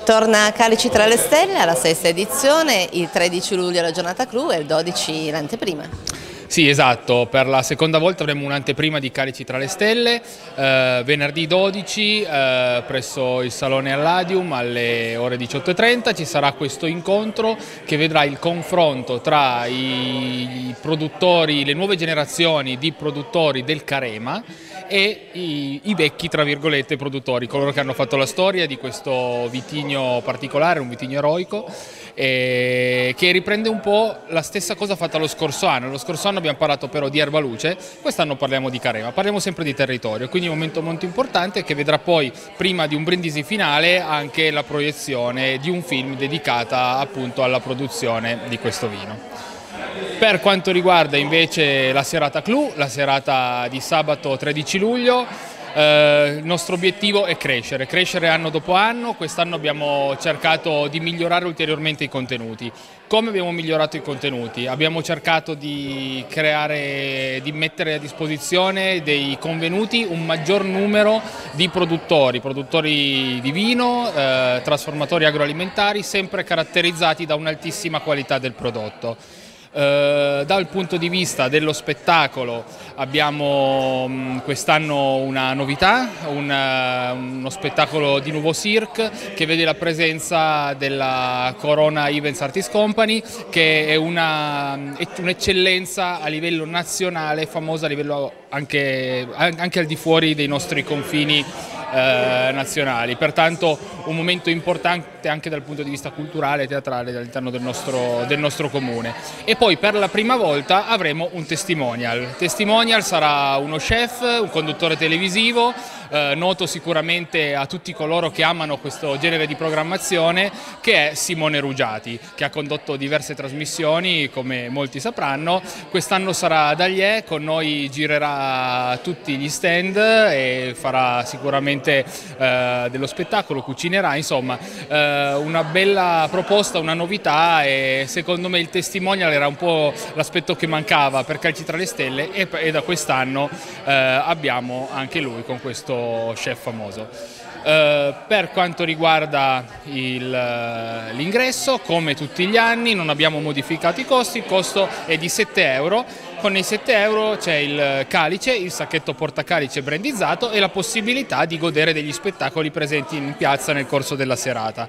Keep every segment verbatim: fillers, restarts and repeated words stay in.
Torna Calici tra le stelle alla sesta edizione, il tredici luglio la giornata clou e il dodici l'anteprima. Sì, esatto, per la seconda volta avremo un'anteprima di Calici tra le stelle, eh, venerdì dodici eh, presso il Salone Alladium alle ore diciotto e trenta ci sarà questo incontro che vedrà il confronto tra i, i produttori, le nuove generazioni di produttori del Carema e i, i vecchi, tra virgolette, produttori, coloro che hanno fatto la storia di questo vitigno particolare, un vitigno eroico, eh, che riprende un po' la stessa cosa fatta lo scorso anno. Lo scorso anno abbiamo parlato però di Erbaluce, quest'anno parliamo di Carema, parliamo sempre di territorio, quindi un momento molto importante che vedrà poi, prima di un brindisi finale, anche la proiezione di un film dedicata appunto alla produzione di questo vino. Per quanto riguarda invece la serata clou, la serata di sabato tredici luglio, eh, il nostro obiettivo è crescere, crescere anno dopo anno. Quest'anno abbiamo cercato di migliorare ulteriormente i contenuti. Come abbiamo migliorato i contenuti? Abbiamo cercato di creare, di mettere a disposizione dei convenuti un maggior numero di produttori, produttori di vino, eh, trasformatori agroalimentari, sempre caratterizzati da un'altissima qualità del prodotto. Uh, dal punto di vista dello spettacolo abbiamo um, quest'anno una novità, un, uh, uno spettacolo di Nouveau Cirque che vede la presenza della Corona Events Artist Company, che è un'eccellenza a livello nazionale, famosa a livello anche, anche al di fuori dei nostri confini Eh, nazionali, pertanto un momento importante anche dal punto di vista culturale e teatrale all'interno del nostro, del nostro comune. E poi per la prima volta avremo un testimonial. Il testimonial sarà uno chef, un conduttore televisivo, eh, noto sicuramente a tutti coloro che amano questo genere di programmazione, che è Simone Rugiati, che ha condotto diverse trasmissioni, come molti sapranno. Quest'anno sarà ad Allier, con noi girerà tutti gli stand e farà sicuramente Eh, dello spettacolo, cucinerà, insomma eh, una bella proposta, una novità, e secondo me il testimonial era un po' l'aspetto che mancava per Calici tra le stelle, e, e da quest'anno eh, abbiamo anche lui con questo chef famoso. Uh, per quanto riguarda l'ingresso, come tutti gli anni non abbiamo modificato i costi, il costo è di sette euro, con i sette euro c'è il calice, il sacchetto portacalice brandizzato e la possibilità di godere degli spettacoli presenti in piazza nel corso della serata.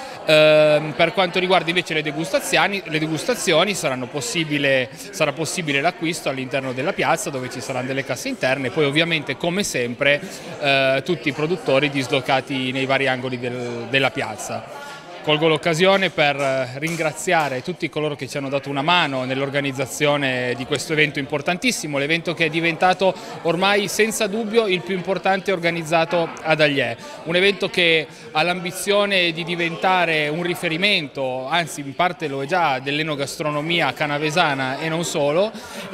Uh, per quanto riguarda invece le degustazioni, le degustazioni saranno possibile, sarà possibile l'acquisto all'interno della piazza, dove ci saranno delle casse interne, e poi ovviamente come sempre uh, tutti i produttori dislocati nei vari angoli del, della piazza. Colgo l'occasione per ringraziare tutti coloro che ci hanno dato una mano nell'organizzazione di questo evento importantissimo, l'evento che è diventato ormai senza dubbio il più importante organizzato ad Allier, un evento che ha l'ambizione di diventare un riferimento, anzi in parte lo è già, dell'enogastronomia canavesana e non solo,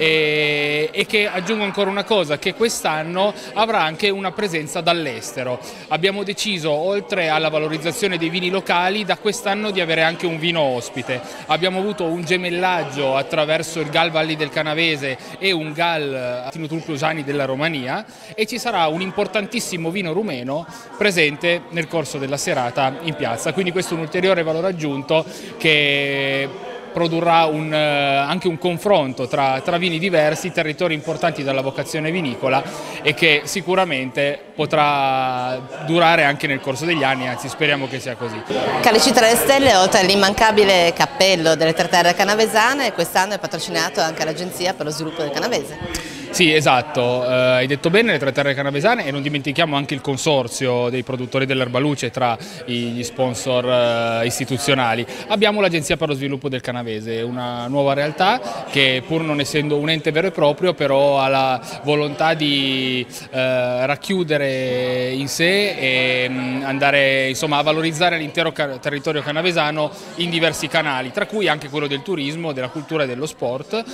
e, e che, aggiungo ancora una cosa, che quest'anno avrà anche una presenza dall'estero. Abbiamo deciso, oltre alla valorizzazione dei vini locali, da quest'anno di avere anche un vino ospite. Abbiamo avuto un gemellaggio attraverso il G A L Valli del Canavese e un G A L Tino Tulpiosani della Romania, e ci sarà un importantissimo vino rumeno presente nel corso della serata in piazza, quindi questo è un ulteriore valore aggiunto che produrrà un, anche un confronto tra, tra vini diversi, territori importanti dalla vocazione vinicola, e che sicuramente potrà durare anche nel corso degli anni, anzi speriamo che sia così. Calici tra le stelle, oltre all'immancabile cappello delle Tre Terre canavesane, quest'anno è patrocinato anche l'Agenzia per lo Sviluppo del Canavese. Sì, esatto, eh, hai detto bene, le Tre Terre canavesane, e non dimentichiamo anche il consorzio dei produttori dell'Erbaluce tra gli sponsor eh, istituzionali. Abbiamo l'Agenzia per lo Sviluppo del Canavese, una nuova realtà che, pur non essendo un ente vero e proprio, però ha la volontà di eh, racchiudere in sé e mh, andare, insomma, a valorizzare l'intero territorio canavesano in diversi canali, tra cui anche quello del turismo, della cultura e dello sport,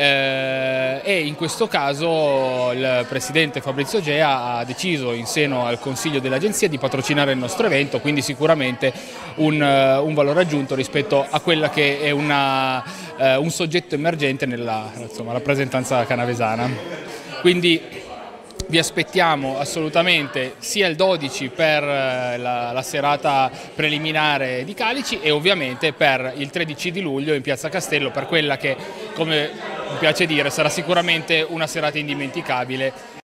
eh, e in questo caso il presidente Fabrizio Gea ha deciso, in seno al consiglio dell'agenzia, di patrocinare il nostro evento, quindi sicuramente un, un valore aggiunto rispetto a quella che è una, uh, un soggetto emergente nella, insomma, rappresentanza canavesana. Quindi Vi aspettiamo assolutamente sia il dodici per la, la serata preliminare di Calici e ovviamente per il tredici di luglio in Piazza Castello per quella che, come mi piace dire, sarà sicuramente una serata indimenticabile